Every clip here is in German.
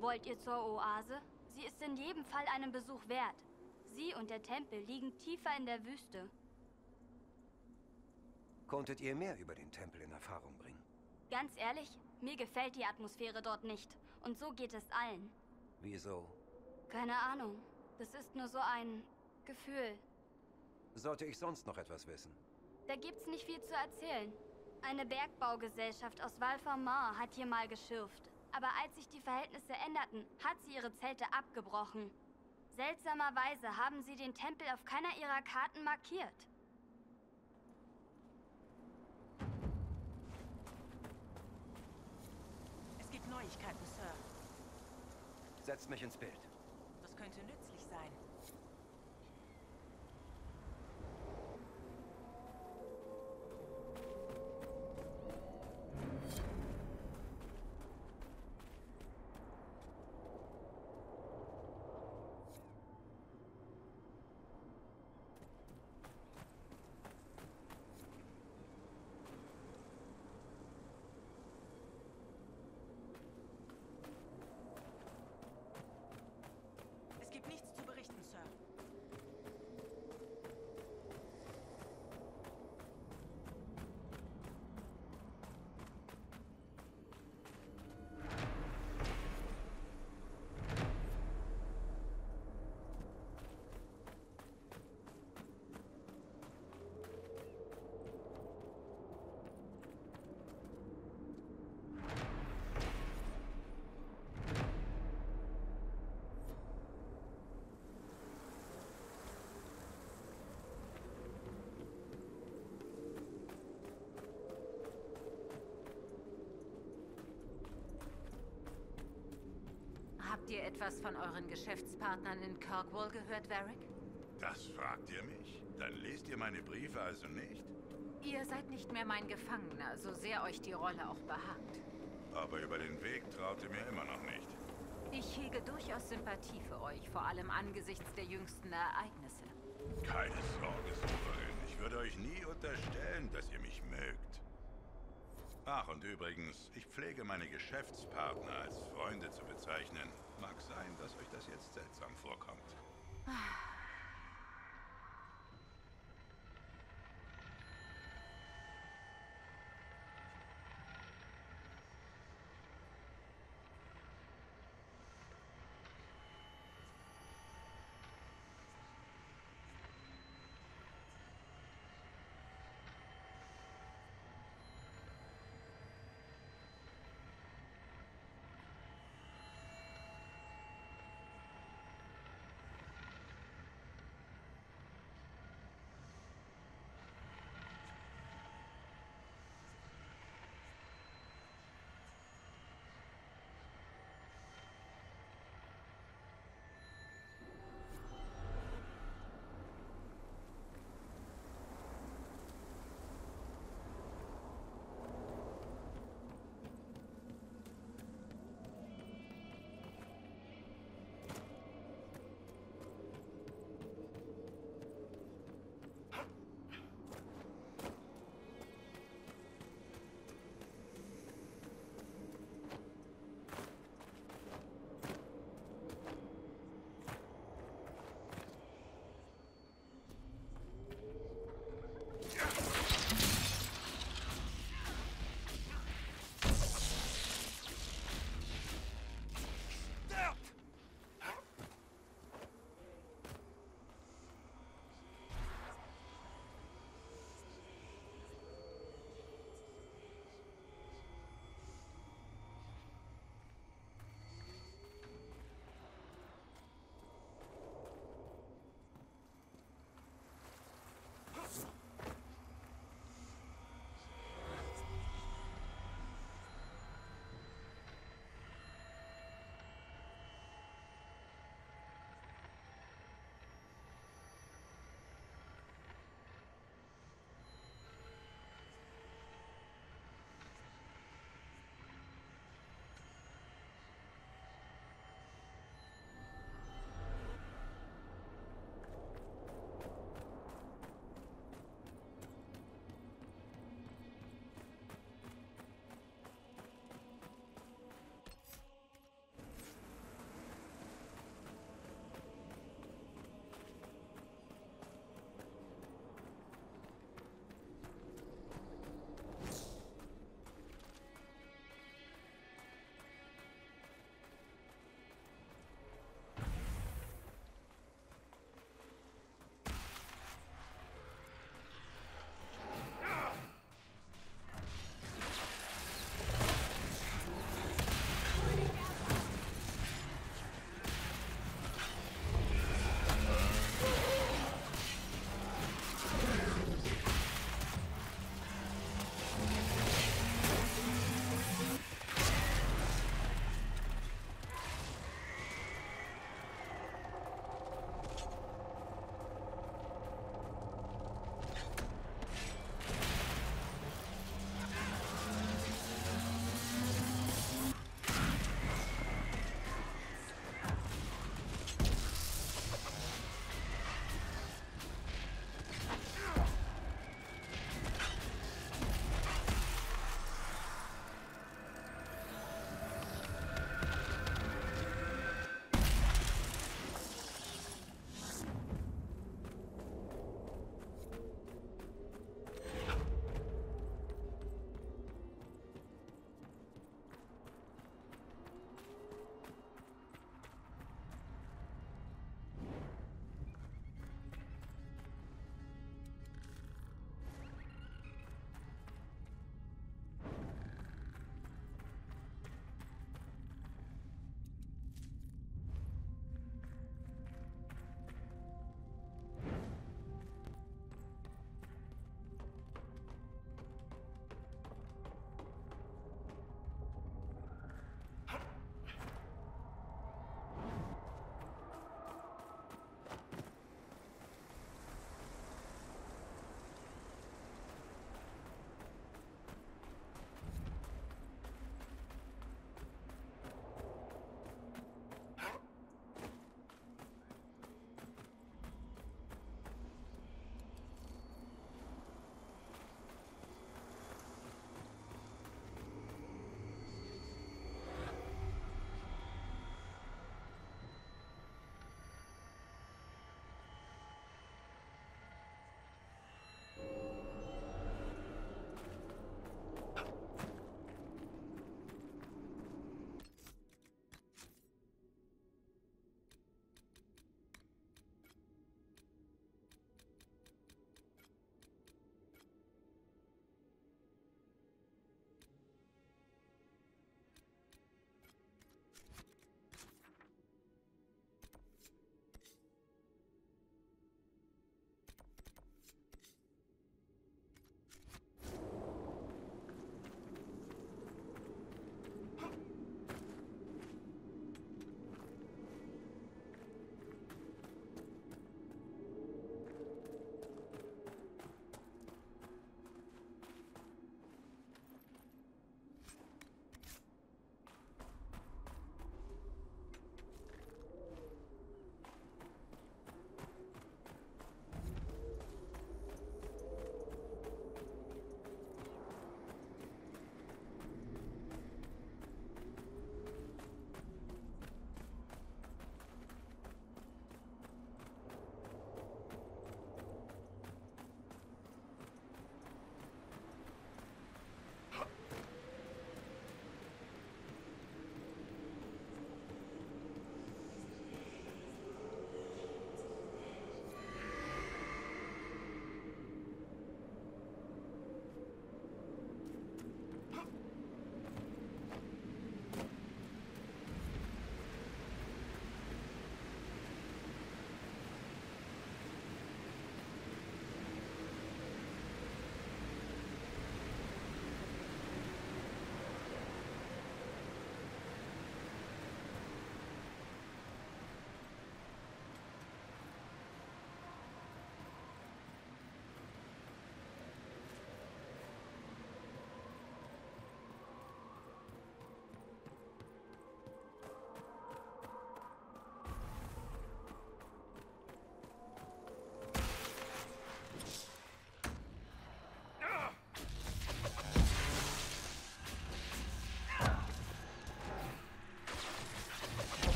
Wollt ihr zur Oase? Sie ist in jedem Fall einen Besuch wert. Sie und der Tempel liegen tiefer in der Wüste. Konntet ihr mehr über den Tempel in Erfahrung bringen? Ganz ehrlich, mir gefällt die Atmosphäre dort nicht. Und so geht es allen. Wieso? Keine Ahnung. Das ist nur so ein Gefühl. Sollte ich sonst noch etwas wissen? Da gibt's nicht viel zu erzählen. Eine Bergbaugesellschaft aus Val-Formar hat hier mal geschürft. Aber als sich die Verhältnisse änderten, hat sie ihre Zelte abgebrochen. Seltsamerweise haben sie den Tempel auf keiner ihrer Karten markiert. Es gibt Neuigkeiten, Sir. Setzt mich ins Bild. Das könnte nützlich sein. Es gibt nichts zu berichten, Sir. Habt ihr etwas von euren Geschäftspartnern in Kirkwall gehört, Varric? Das fragt ihr mich? Dann lest ihr meine Briefe also nicht? Ihr seid nicht mehr mein Gefangener, so sehr euch die Rolle auch behagt. Aber über den Weg traut ihr mir immer noch nicht. Ich hege durchaus Sympathie für euch, vor allem angesichts der jüngsten Ereignisse. Keine Sorge, Souverän. Ich würde euch nie unterstellen, dass ihr mich mögt. Ach, und übrigens, ich pflege meine Geschäftspartner als Freunde zu bezeichnen. Mag sein, dass euch das jetzt seltsam vorkommt.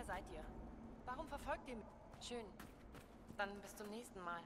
seid ihr? Warum verfolgt ihr mich? Schön. Dann bis zum nächsten Mal.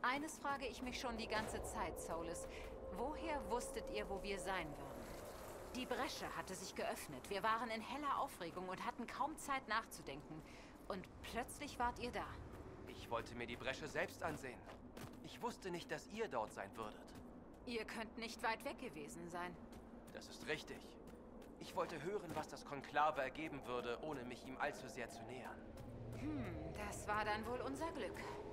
Eines frage ich mich schon die ganze Zeit, Solis. Woher wusstet ihr, wo wir sein würden? Die Bresche hatte sich geöffnet. Wir waren in heller Aufregung und hatten kaum Zeit nachzudenken. Und plötzlich wart ihr da. Ich wollte mir die Bresche selbst ansehen. Ich wusste nicht, dass ihr dort sein würdet. Ihr könnt nicht weit weg gewesen sein. Das ist richtig. Ich wollte hören, was das Konklave ergeben würde, ohne mich ihm allzu sehr zu nähern. Das war dann wohl unser Glück.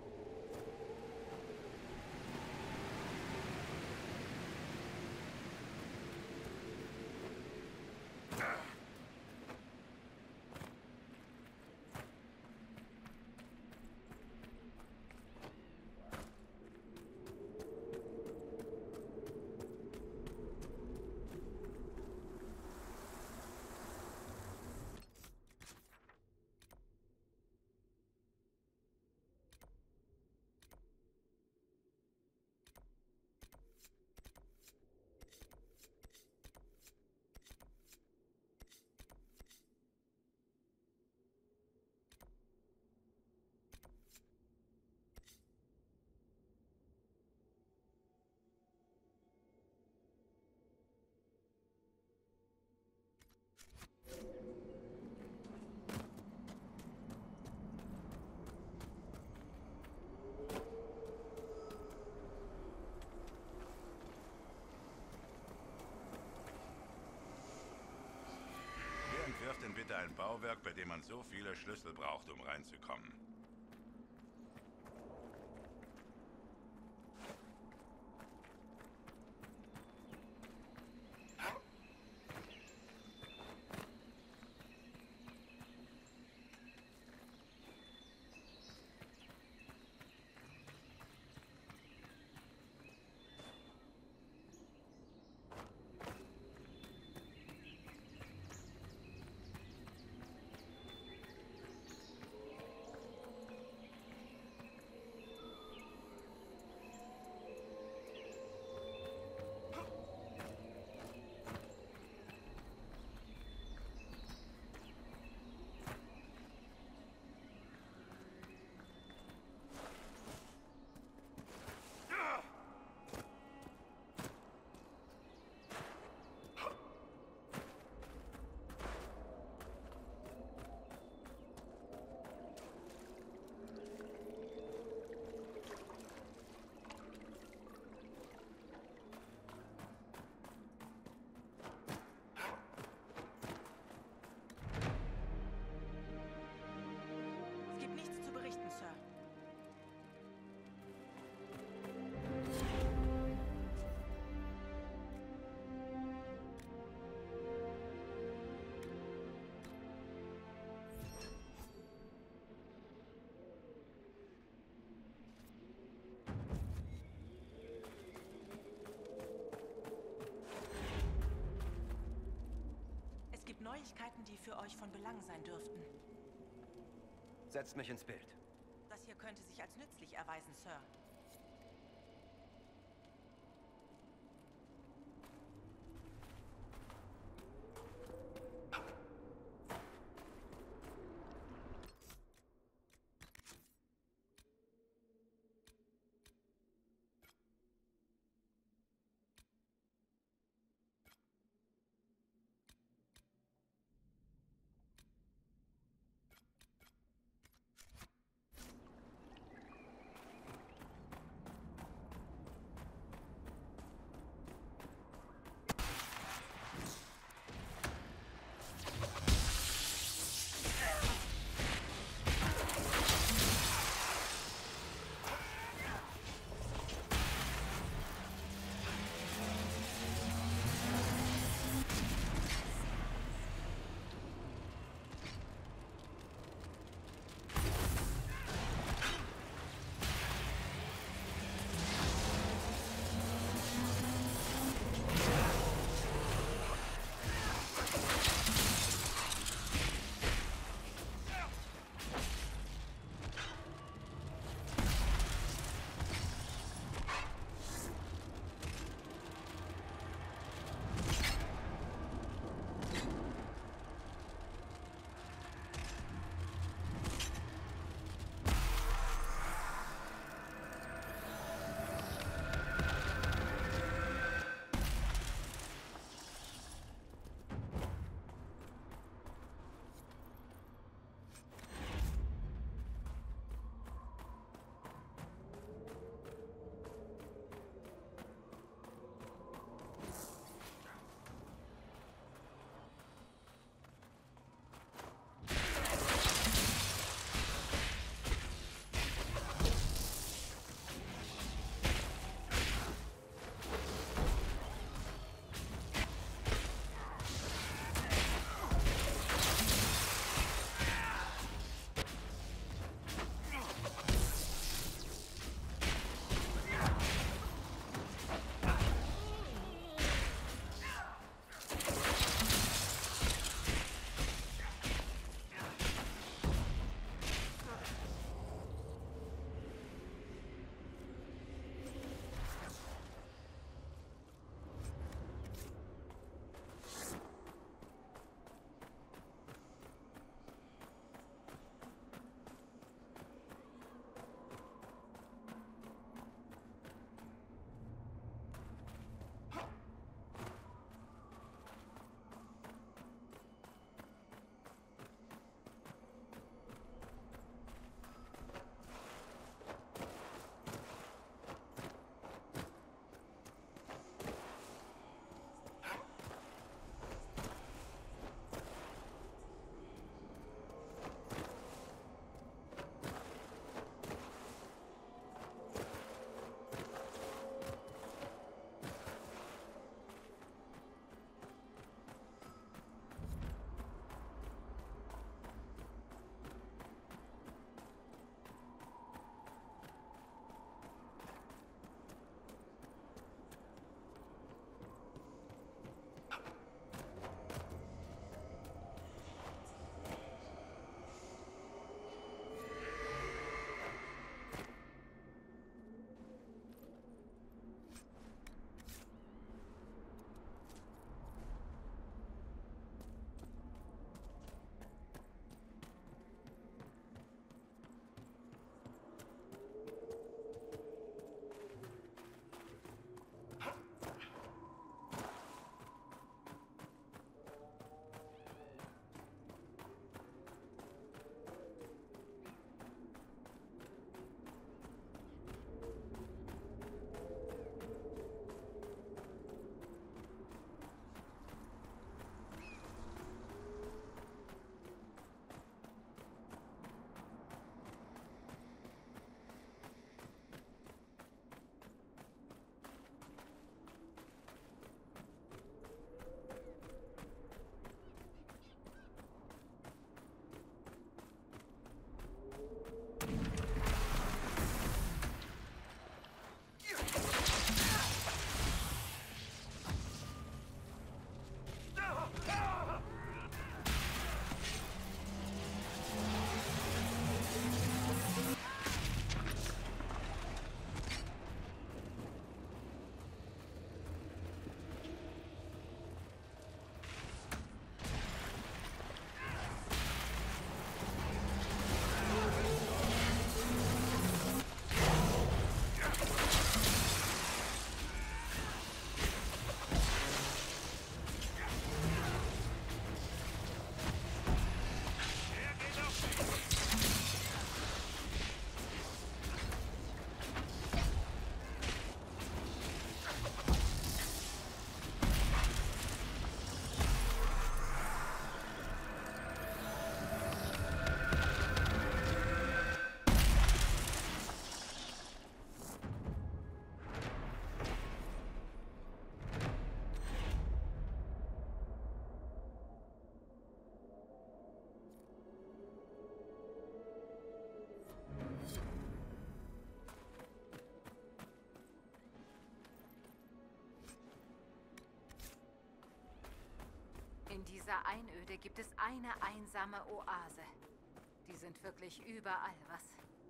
Wer entwirft denn bitte ein Bauwerk, bei dem man so viele Schlüssel braucht, um reinzukommen? Es gibt nichts zu berichten, Sir. Es gibt Neuigkeiten, die für euch von Belang sein dürften. Setzt mich ins Bild. Das hier könnte sich als nützlich erweisen, Sir. In dieser Einöde gibt es eine einsame Oase. Die sind wirklich überall, was?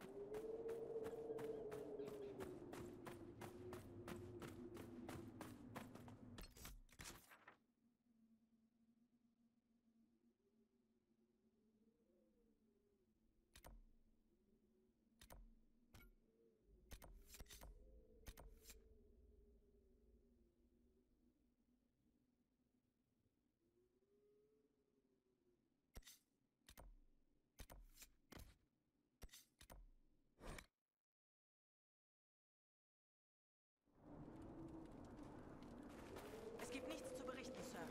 Es gibt nichts zu berichten, Sir.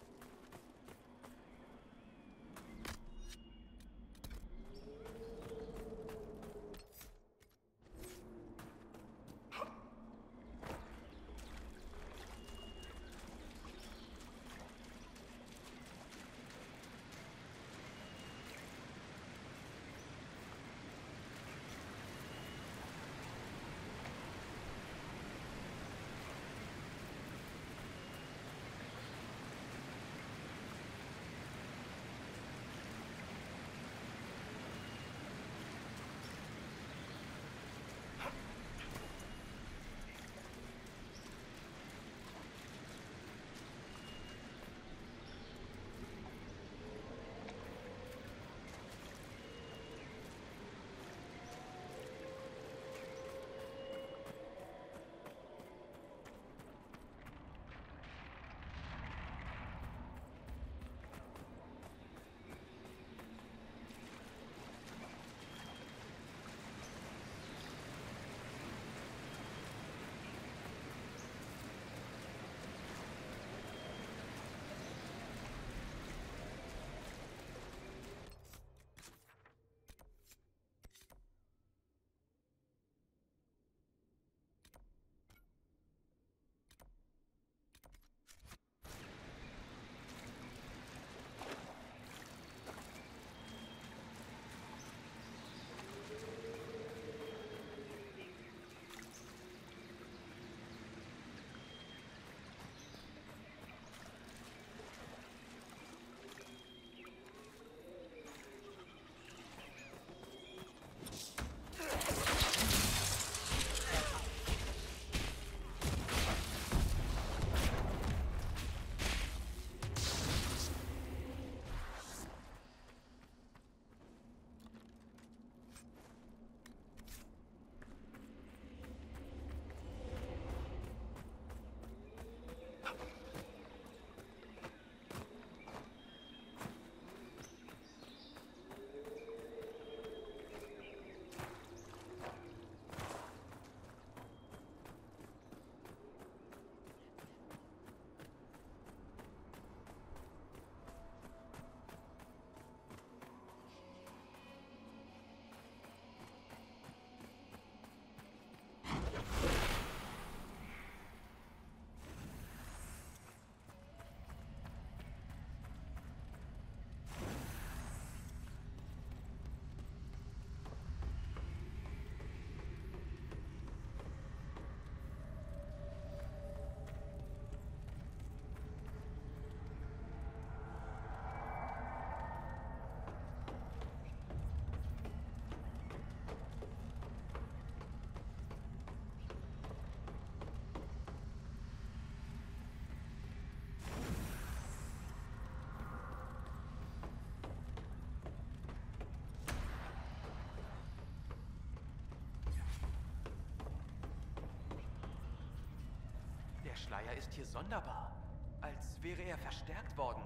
Der Schleier ist hier sonderbar, als wäre er verstärkt worden.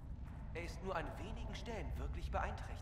Er ist nur an wenigen Stellen wirklich beeinträchtigt.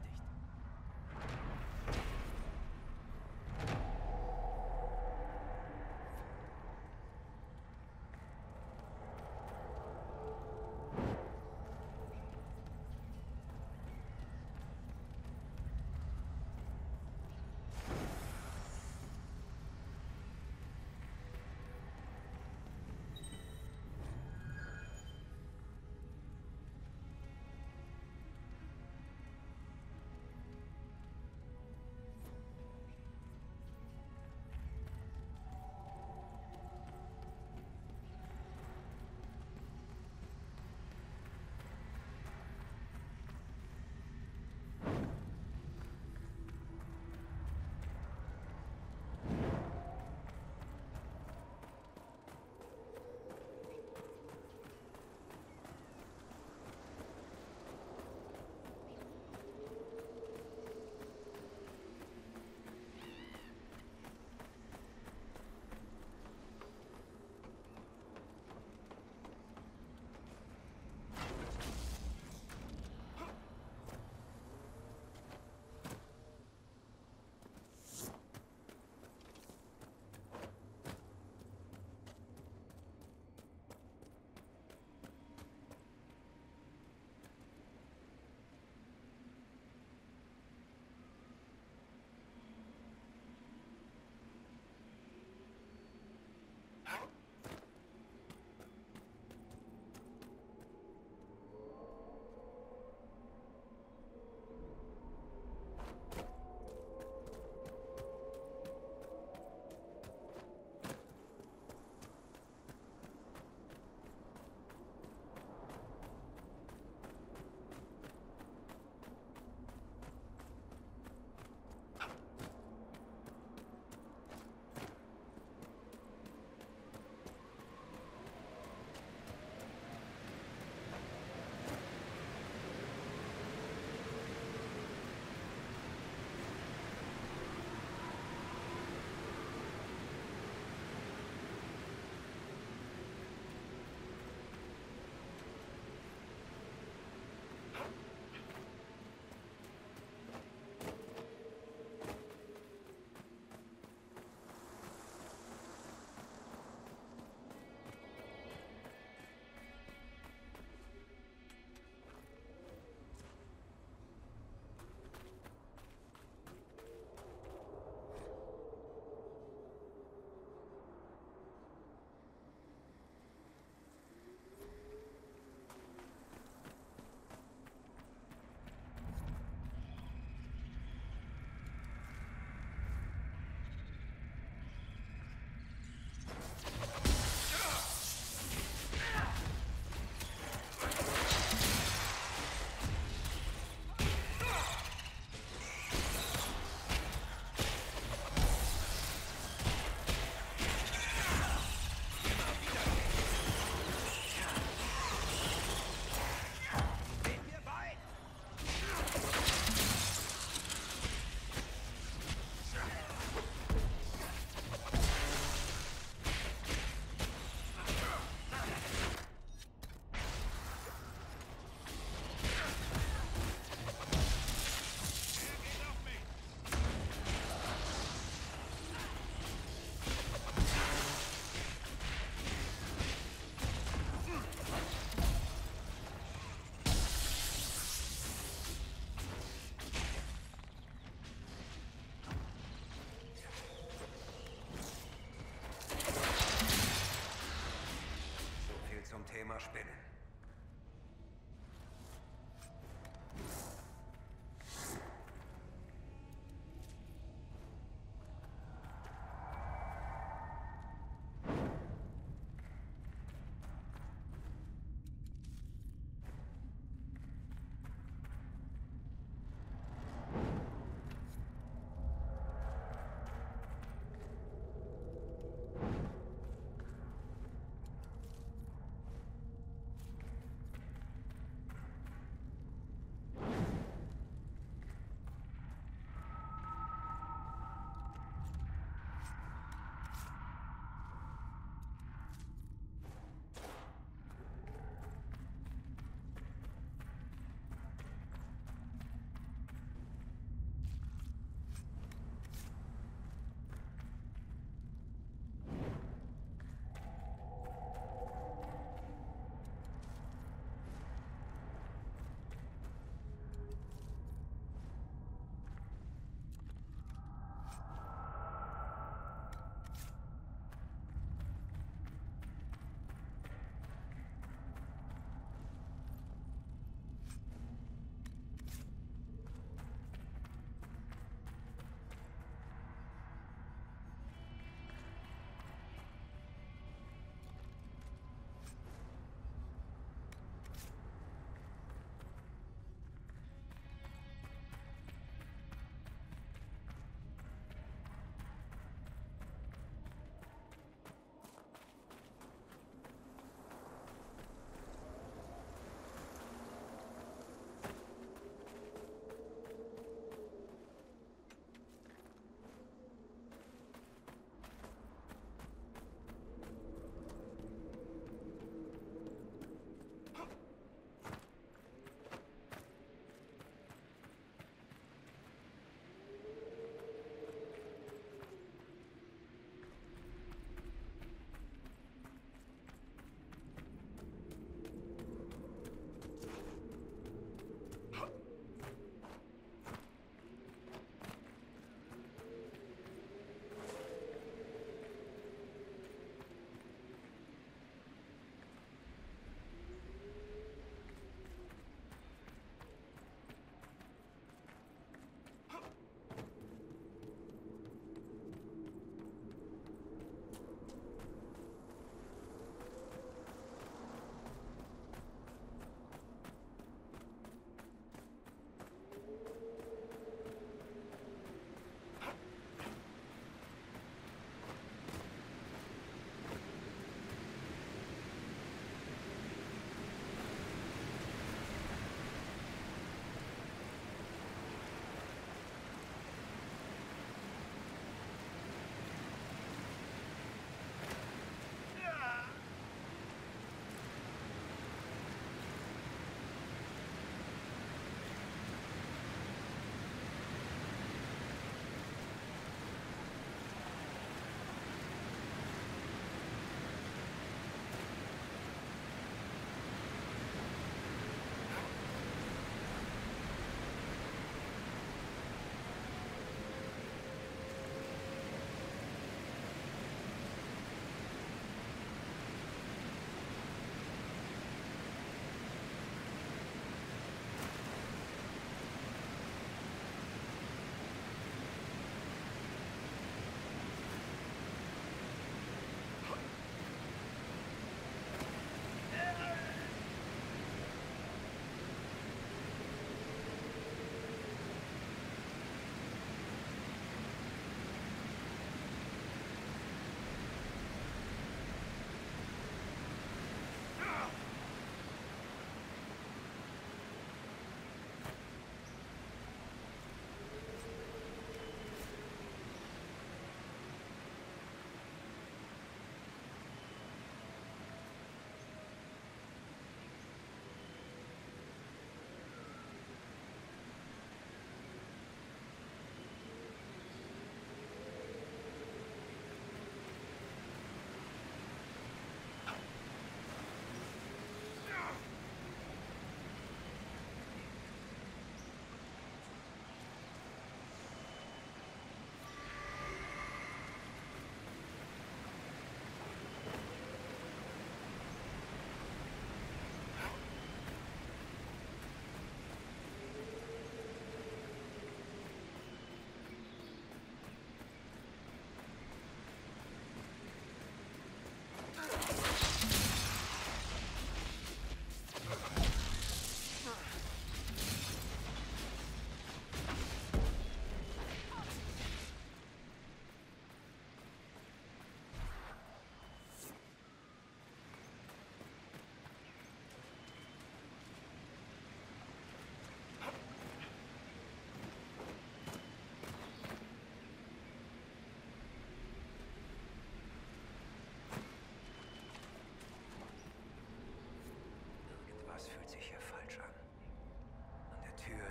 immer spinnen.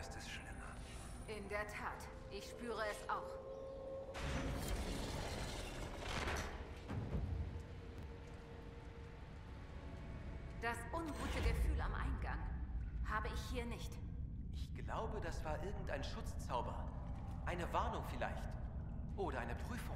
ist es schlimmer. In der Tat. Ich spüre es auch. Das ungute Gefühl am Eingang habe ich hier nicht. Ich glaube, das war irgendein Schutzzauber. Eine Warnung vielleicht. Oder eine Prüfung.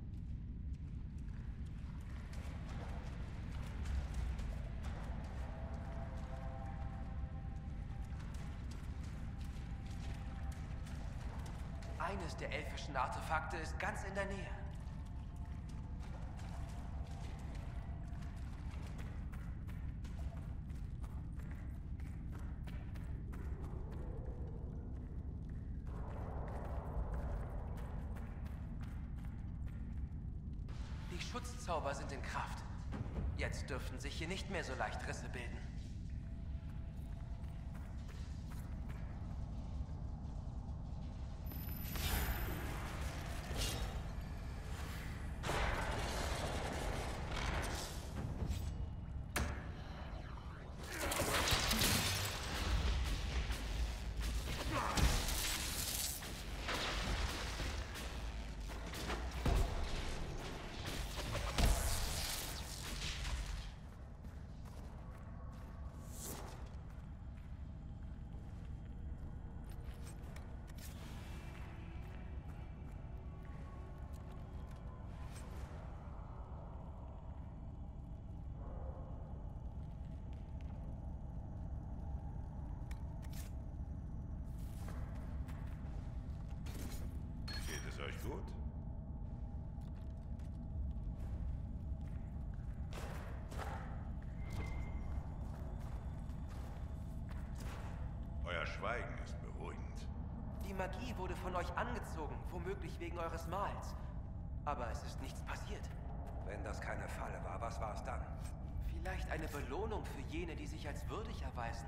Eines der elfischen Artefakte ist ganz in der Nähe. Die Schutzzauber sind in Kraft. Jetzt dürften sich hier nicht mehr so leicht Risse bilden. Euch gut? Euer Schweigen ist beruhigend. Die Magie wurde von euch angezogen, womöglich wegen eures Mals. Aber es ist nichts passiert. Wenn das keine Falle war, was war es dann? Vielleicht eine Belohnung für jene, die sich als würdig erweisen?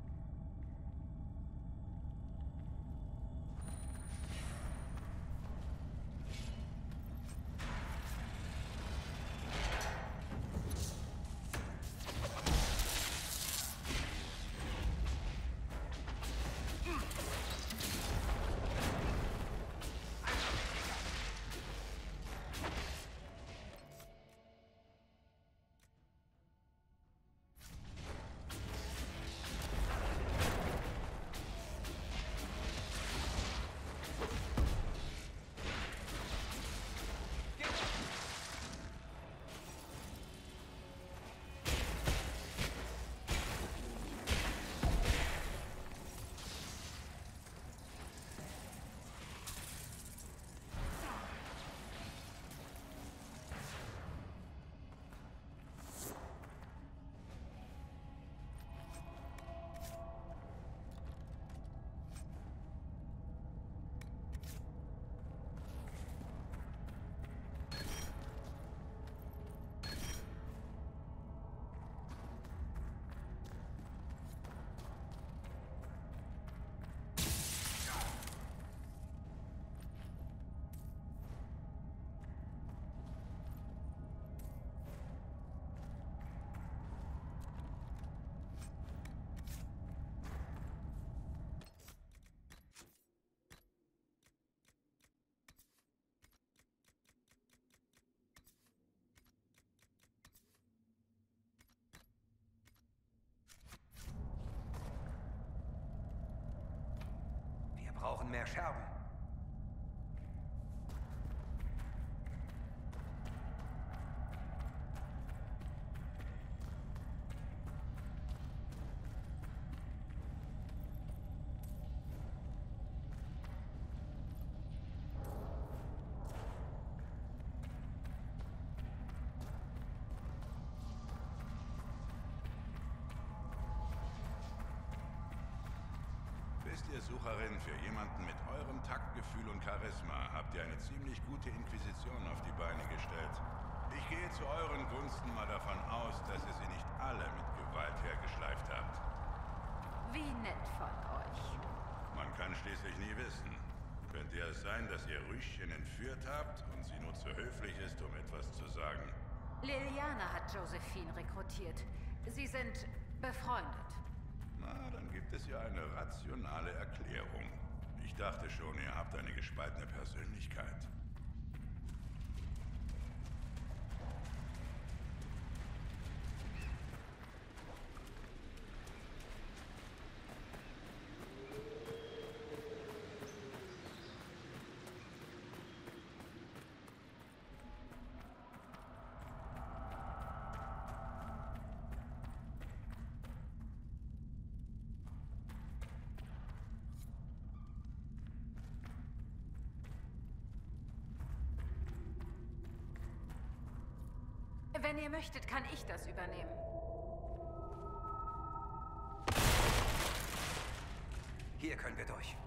Wir brauchen mehr Scherben. Wisst ihr, Sucherin, für jemanden mit eurem Taktgefühl und Charisma habt ihr eine ziemlich gute Inquisition auf die Beine gestellt. Ich gehe zu euren Gunsten mal davon aus, dass ihr sie nicht alle mit Gewalt hergeschleift habt. Wie nett von euch. Man kann schließlich nie wissen. Könnte ja sein, dass ihr Rüschchen entführt habt und sie nur zu höflich ist, um etwas zu sagen. Liliana hat Josephine rekrutiert. Sie sind befreundet. Na, dann gibt es ja eine rationale Erklärung. Ich dachte schon, ihr habt eine gespaltene Persönlichkeit. Wenn ihr möchtet, kann ich das übernehmen. Hier können wir durch.